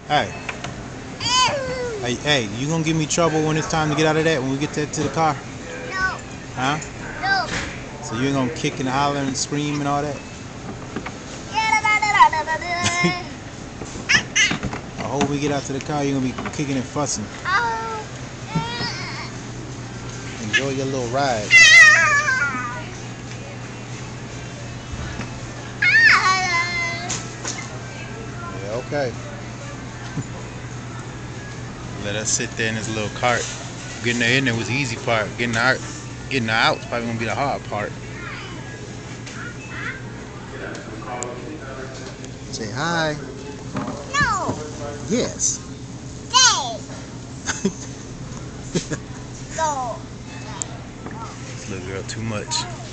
Hey, hey, you gonna give me trouble when it's time to get out of that? When we get to the car? No. Huh? No. So you ain't gonna kick and holler and scream and all that? I hope we get out to the car, you're gonna be kicking and fussing. Enjoy your little ride. Yeah, okay. Let us sit there in this little cart. Getting her in there was the easy part. Getting her out is probably gonna be the hard part. Say hi. No. Yes. Stay. Go. This little girl too much.